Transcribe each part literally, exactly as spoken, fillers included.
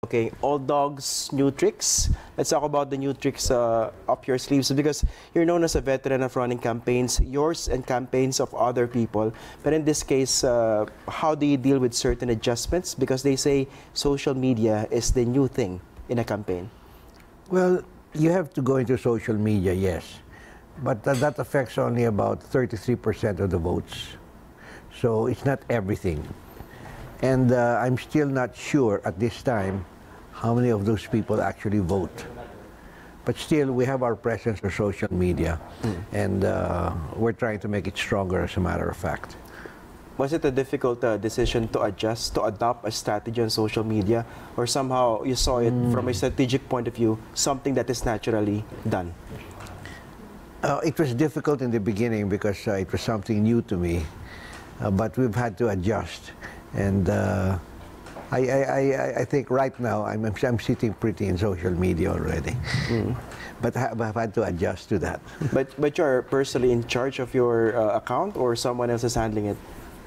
Okay, old dogs, new tricks. Let's talk about the new tricks uh, up your sleeves because you're known as a veteran of running campaigns, yours and campaigns of other people. But in this case, uh, how do you deal with certain adjustments? Because they say social media is the new thing in a campaign. Well, you have to go into social media, yes. But th that affects only about thirty-three percent of the votes. So it's not everything. And uh, I'm still not sure at this time how many of those people actually vote. But still, we have our presence on social media, mm. and uh, we're trying to make it stronger, as a matter of fact. Was it a difficult uh, decision to adjust, to adopt a strategy on social media, or somehow you saw it mm. from a strategic point of view, something that is naturally done? Uh, it was difficult in the beginning because uh, it was something new to me, uh, but we've had to adjust. And uh, I, I, I, I think right now I'm, I'm sitting pretty in social media already. Mm. But I've had to adjust to that. But, but you're personally in charge of your uh, account, or someone else is handling it?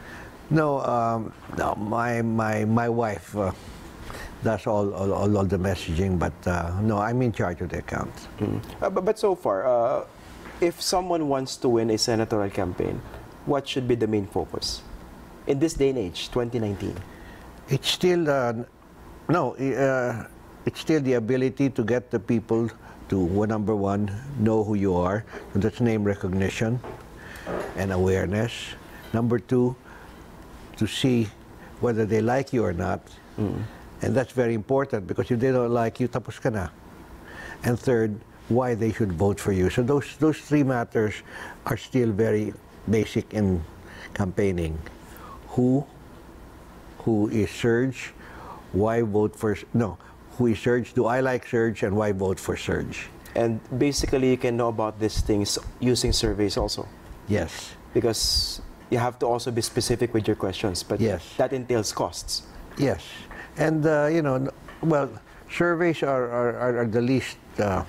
No, um, no my, my, my wife uh, does all, all, all, all the messaging, but uh, no, I'm in charge of the account. Mm. Uh, but, but so far, uh, if someone wants to win a senatorial campaign, what should be the main focus? In this day and age, twenty nineteen? It's still, uh, no, uh, it's still the ability to get the people to, well, number one, know who you are. So that's name recognition and awareness. Number two, to see whether they like you or not. Mm. And that's very important, because if they don't like you, tapos ka na. And third, why they should vote for you. So those, those three matters are still very basic in campaigning. Who, who is Serge, why vote for, no, who is Serge, do I like Serge, and why vote for Serge? And basically you can know about these things using surveys also? Yes. Because you have to also be specific with your questions, but yes, that entails costs. Yes, and uh, you know, well, surveys are, are, are the least uh,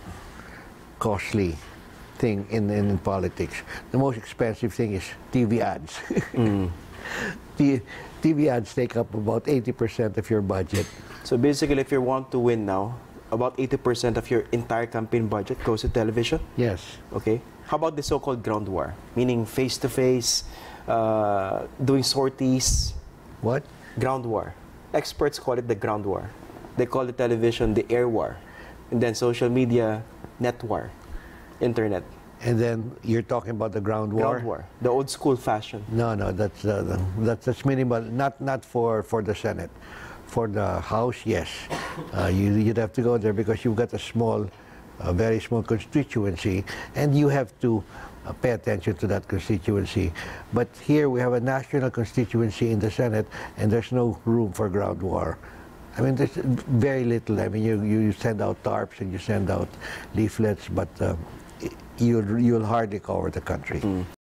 costly thing in, in politics. The most expensive thing is T V ads. Mm. The T V ads take up about eighty percent of your budget. So basically, if you want to win now, about eighty percent of your entire campaign budget goes to television? Yes. Okay. How about the so-called ground war? Meaning face-to-face, uh, doing sorties? What? Ground war. Experts call it the ground war. They call the television the air war. And then social media, net war, internet. And then you're talking about the ground war? Ground war, the old school fashion. No, no, that's, uh, that's, that's minimal, not, not for, for the Senate. For the House, yes. Uh, you, you'd have to go there because you've got a small, a very small constituency, and you have to uh, pay attention to that constituency. But here we have a national constituency in the Senate, and there's no room for ground war. I mean, there's very little. I mean, you, you send out tarps and you send out leaflets, but uh, you'll, you'll hardly cover the country. Mm.